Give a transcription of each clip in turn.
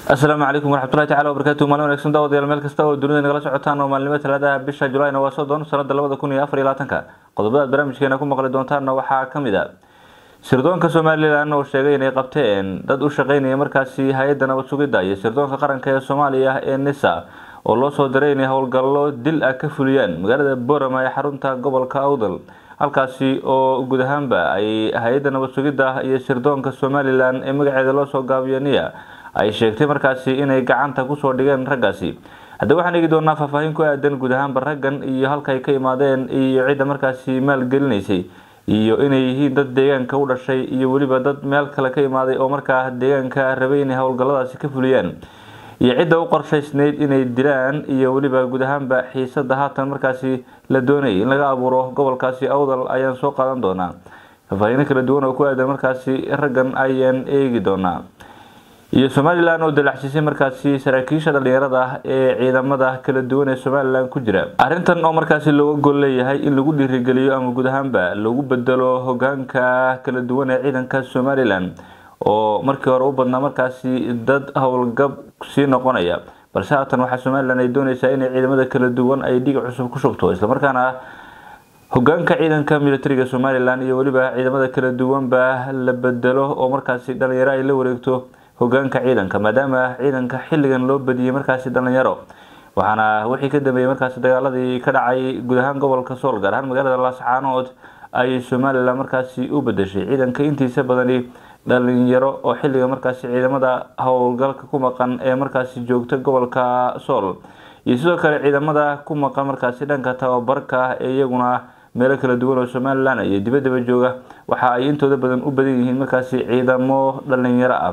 السلام عليكم ورحمة الله تعالى وبركاته. مالين ونكسن داود يا الملك استوى الدنيا نقل سعوتان ومعلومات ثلاثة بشهر جولاي نواسودون سنة لبضة كوني أفري لاتنكا قضبات برامج كينا كون مقال دونتان وحا كميدا سردون كسومالي لأنه الشيغين يقبتين داد وشغين يمركاسي هايدنا وتسوغيدا يسردون كقرن كي الصومالية النساء والله صدرين هول قالو دل أكفوليان مقالة بورما يحرونتا قبل كاودل halkaasi oo guud ahaanba ay hay'adda nabad sugidda iyo sirdoonka Somaliland ee magaceeda loo soo gaabiyay ay sheegtay markaasi inay gacanta ku soo dhigeen raggaasi. Hadda waxaan eegi doonaa faahfaahin ku aadan guud ahaanba raggan iyo halka ay ka imaadeen iyo cidda markaasi maal gelinaysay iyo inay yihiin dad deegaanka u dhashay iyo waliba dad meel kale ka imaaday oo markaa deegaanka rabay inay hawlgalladaasi ka fuliyaan. iyo cidda u qorshaysneyd inay dilaan iyo waliba guud ahaanba xiisada haatan markaasi la doonay in laga abuuro gobolkaasi awdal ayaan soo qaadan doonaa faahfaahin kala duwan oo ku aadan markaasi raggan ayaan eegi doonaa iyo Somaliland oo dalacsisay markaasi saraakiisha dhalinyarada ee ciidamada kala duwan ee Somaliland ku jira arintan oo markaasi looga gol leeyahay in lagu dhiirigeliyo ama guud ahaanba lagu bedelo hoggaanka kala duwan ee ciidanka Somaliland oo markii hore u badnaa markaasi dad hawlgab si noqonaya balse haatan waxa Somaliland ay doonaysaa in ciidamada kala duwan ay dhiig cusub ku shubto isla markaana hoggaanka ciidanka militariga Somaliland iyo waliba ciidamada kala duwan ba la bedelo oo markaasi dhalinyaro ay la wareegto hoggaanka ciidanka maadaama ciidanka xilligan loo badiyay markaasi dhalinyaro waxaana wixii ka dambeeyay markaasi dagaaladii ka dhacay guud ahaan gobolka Sool gaar ahaan magaalada Laascaanood ay Somaliland markaasi u bedeshay ciidanka intiisa badani dhalinyaro oo xilliga markaasi ciidamada hawlgalka ku maqan ee markaasi joogta gobolka Sool iyo sidoo kale ciidamada ku maqan markaasi dhanka tababarka ee iyaguna meel kala duwan oo Somaliland iyo dibadda jooga waxa ay intooda badan u badan yihiin markaasi ciidamo dhalinyaro ah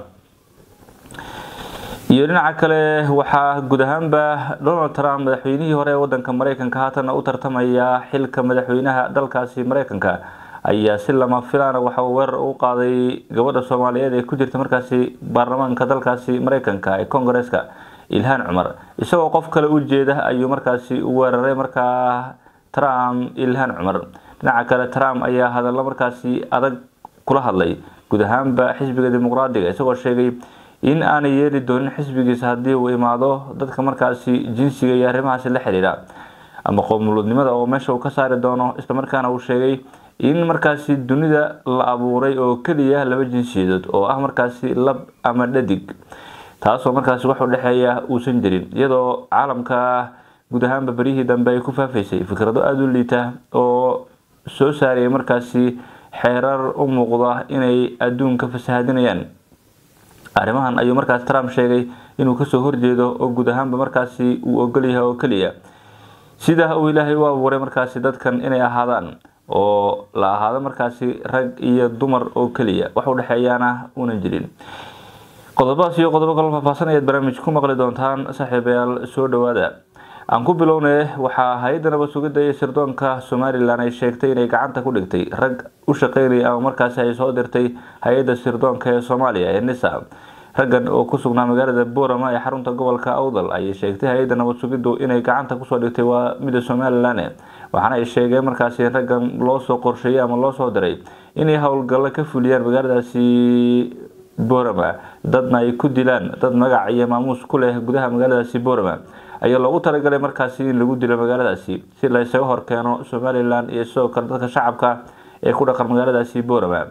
iyo dhinaca kale waxa guud ahaanba Donald Trump madaxweynihii hore ee wadanka Mareykanka haatan u tartamaya xilka madaxweynaha dalkaasi Mareykanka ayaa si lama filaan waxa uu weerar u qaaday gabadha Soomaaliyeed ee ku jirta markaasi baarlamaanka dalkaasi Mareykanka ee Congress-ka Ilhaan Cumar isagoo qof kale u jeeda ayuu markaasi u weeraray markaa Trump Ilhaan Cumar dhinaca kale Trump ayaa hadallo markaasi adag kula hadlay guud ahaanba xisbiga dimuqraadiga isagoo sheegay in aan yeeli doonin xisbigiisa hadii uu imaado dadka markaasi jinsiga iyo arrimahaas la xiriira ama qowmiyadnimada oo meesha uu ka saari doono isla markaana uu sheegay in markaasi dunida la abuuray oo kaliya laba jinsiyadood oo ah markaasi lab ama dhadig taasoo markaasi wax u dhaxeeya uusan jirin iyadoo caalamka guud ahaan barihii dambe ay ku faafaysay fikrado aad u liita oo soo saaray markaasi xeerar u muuqda inay adduunka fasaadinayaan arrimahan ayuu markaas Trump sheegay inuu ka soo horjeedo oo guud ahaanba markaasi uu ogol yahay oo kaliya sida uu Ilaahay u abuuray markaasi dadkan inay ahaadaan oo la ahaado markaasi rag iyo dumar oo kaliya wax u dhaxeeyana una jirin qodobadaas iyo qodobo kale faahfaahsan ee barnaamij ku maqli doontaan saaxiibayaal soo dhawaada aan ku bilownay waxa hay'adda nabad sugidda iyo sirdoonka Somaliland ay sheegtay inay gacanta ku dhigtay rag u shaqeynaya ama markaasi ay soo dirtay hay'adda sirdoonka ee Soomaaliya ee NISA raggan oo ku sugnaa magaalada Boorama ee xarunta gobolka Awdal ay sheegtay hay'adda nabad sugiddu inay gacanta ku soo dhigtay waa mid Somaliland waxaana ay sheegeen markaasi raggan loo soo qorsheeyay ama loo soo diray inay hawlgal ka fuliyaan magaaladaasi Boorama dadna ay ku dilaan dad magac iyo maamuus ku leh gudaha magaaladaasi Boorama ayaa loogu talagalay markaasi in lagu dilo magaaladaasi si la isaga horkeeno Somaliland iyo soo kale dadka shacabka ee ku dhaqan magaaladaasi Boorama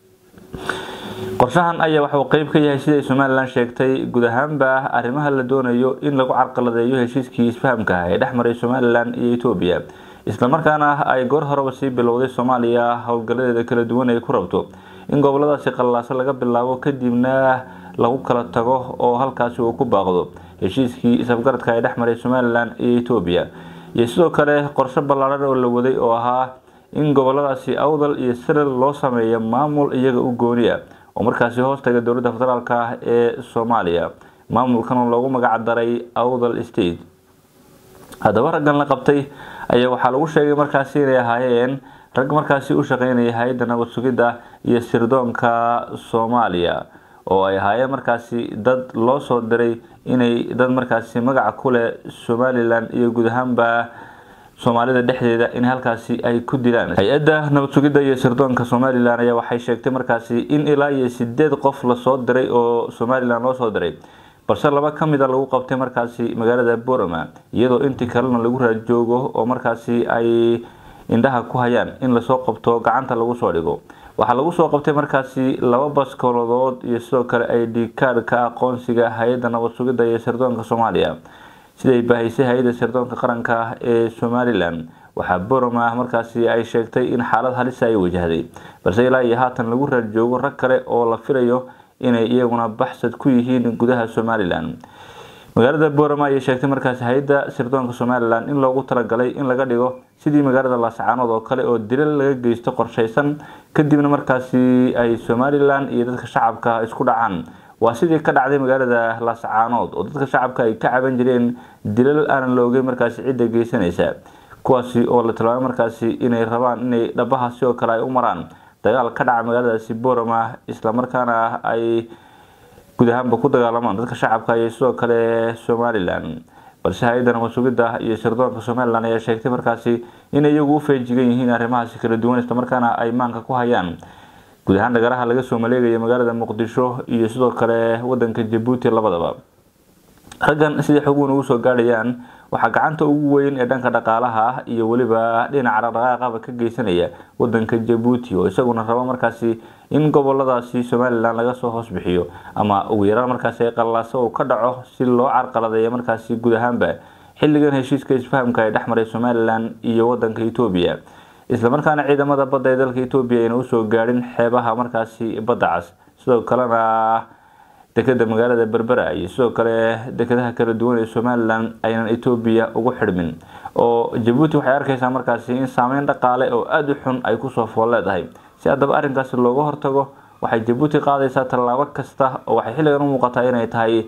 qorshahan ayaa waxa uu qayb ka yahay sida Somaliland sheegtay guud ahaanba arrimaha la doonayo in lagu carqaladeeyo heshiiskii isfahamka ee dhexmaray Somaliland iyo Itoobiya isla markaana ay goor hore si bilowday Soomaaliya hawlgaladeeda kala duwan ay ku rabto in goboladaasi qallaasa laga bilaabo kadibna lagu kala tago oo halkaasi uu ku baaqdo heshiiskii isafgaradka ee dhexmaray Somaliland iyo Itoobiya iyo sidoo kale qorshe ballaaran oo la waday oo ahaa in goboladaasi Awdal iyo Siril loo sameeyo maamul iyaga u gooniya oo markaasi hoostaga dawladda federaalka ee Soomaaliya maamulkan loogu magac daray Awdal State hadaba raggan la qabtay ayaa waxa lagu sheegay markaasi inay ahaayeen rag markaasi u shaqeynaya hay'adda nabad sugidda iyo sirdoonka Soomaaliya oo ay ahaayeen markaasi dad loo soo diray inay dad markaasi magac ku leh Somaliland iyo guud ahaanba Soomaalida dhexdeeda in halkaasi ay ku dilaan hay'adda nabad sugidda iyo sirdoonka Somaliland ayaa waxay sheegtay markaasi in ilaa 8 qof la soo diray oo Somaliland loo soo diray balse laba kamid lagu qabtay markaasi magaalada Boorama iyadoo intii kalena lagu raad joogo oo markaasi ay indhaha ku hayaan in la soo qabto gacanta lagu soo dhigo. Waxa lagu soo qabtay markaasi laba baskooladood iyo sidoo kale ID card-ka aqoonsiga hay'adda nabad sugidda iyo sirdoonka Soomaaliya siday baahisay hay'adda sirdoonka qaranka ee Somaliland. Waxa Boorama markaasi ay sheegtay in xaalad halis ay wajahday balse ilaa iyo haatan lagu raad joogo rag kale oo la filayo inay iyaguna baxsad ku yihiin gudaha Somaliland. magaalada Boorama ay sheegtay markaasi hay'adda sirdoonka Somaliland in loogu talagalay in laga dhigo sidii magaalada Laascaanood oo kale oo dilal laga geysto qorsheysan kadibna markaasi ay Somaliland iyo dadka shacabka isku dhacaan. waa sidii ka dhacday magaalada Laascaanood oo dadka shacabka ay ka caban jireen dilal aan la ogeyn markaasi cidda geysanaysa kuwaasi oo la tilmaamay markaasi inay rabaan inay dhabaha sidoo kale ay u maraan dagaal ka dhaca magaaladaasi Boorama isla markaana ay gudahanba ku dagaalamaan dadka shacabka iyo sidoo kale Somaliland. balse hay'adda nabad sugidda iyo sirdoonka Somaliland ayaa sheegtay markaasi in iyagu u feejigan yihiin arrimahaasi kala duwan isla markaana ay maanka ku hayaan gudahan dagalaha laga soo maleegayo magaalada Muqdisho iyo sidoo kale wadanka Djibouti labadaba. raggan sidii xuguun ugu soo gaadhayaan waxa gacanta ugu weyn ee dhanka dhaqaalaha iyo waliba dhinaca dhaqaaqa ka geysanaya wadanka Djibouti oo isaguna raba markaasi in goboladaasi Somaliland laga soo hoos bixiyo ama ugu yaraan markaasi ay qalaaso oo ka dhaco si loo carqaladeeyo markaasi gudahanba xilligan heshiiska isfahamka ay dhaxmaray Somaliland iyo wadanka Itoobiya isla markaana ciidamada badda ee dalka Itoobiya ay u soo gaadhin xeebaha markaasi badda cas sidoo kalena dekada magaalada Berbera iyo sidoo kale dekadaha kala duwan ee Somaliland aynan Itoobiya ugu xidhmin oo Djibouti waxay arkaysaa markaasi in saameyn dhaqaale oo aad u xun ay ku soo foolleedahay. si haddaba arrinkaasi looga hortago waxay Djibouti qaadaysaa tallaabo kasta oo waxay xilligan u muuqataa inay tahay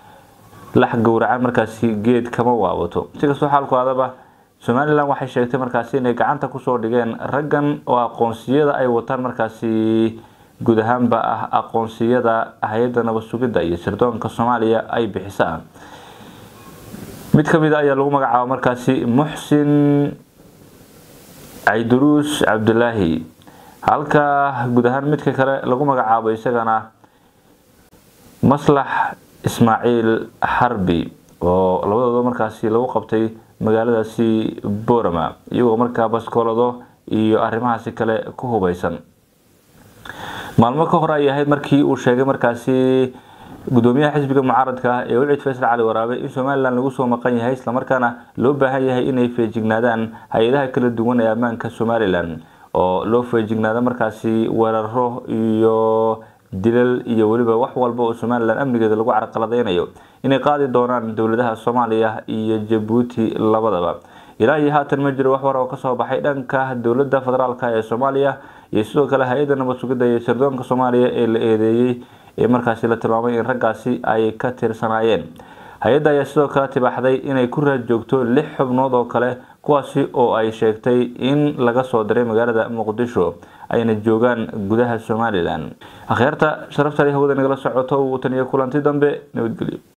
lax gowracan markaasi geed kama waabato. si kastoo xaalku adaba Somaliland waxay sheegtay markaasi inay gacanta ku soo dhigeen raggan oo aqoonsiyada ay wataan markaasi gudahanba ah aqoonsiyada hay'adda nabad sugidda iyo sirdoonka Soomaaliya ay bixisaan. mid kamid ayaa lagu magacaabo markaasi Muxsin Aydurus Cabdullaahi halka gudahan midka kale lagu magacaabo isagana Maslax Ismaaciil Harbi oo labadooda markaasi lagu qabtay magaaladaasi Boorama iyagoo markaa baskoolado iyo arrimahaasi kale ku hubaysan. maalmo ka hor ay ahayd markii uu sheegay markaasi gudoomiyaha xisbiga mucaaradka ee Wicid Faysal Cali Waraabe in Somaliland lagu soo maqan yahay isla markaana loo baahan yahay inay feejignaadaan hay'adaha kala duwan ee ammaanka Somaliland oo loo feejignaado markaasi weeraro iyo dilal iyo waliba wax walba oo Somaliland amnigeeda lagu carqaladeynayo inay qaadi doonaan dawladaha Soomaaliya iyo Djibouti labadaba. ilaa iyo haatan ma jiro wax war oo ka soo baxay dhanka dawladda federaalka ee Soomaaliya iyo sidoo kale hay'adda nabad sugidda iyo sirdoonka Soomaaliya ee la eedeeyay ee markaasi la tilmaamay in raggaasi ay ka tirsanaayeen. hay'adda ayaa sidoo kale tibaaxday inay ku raad joogto 6 xubnood oo kale kuwaasi oo ay sheegtay in laga soo diray magaalada Muqdisho ayna joogaan gudaha Somaliland. akhirta sharafta hawada nagala socoto uu tan iyo kulanti dambe nabadgelyo.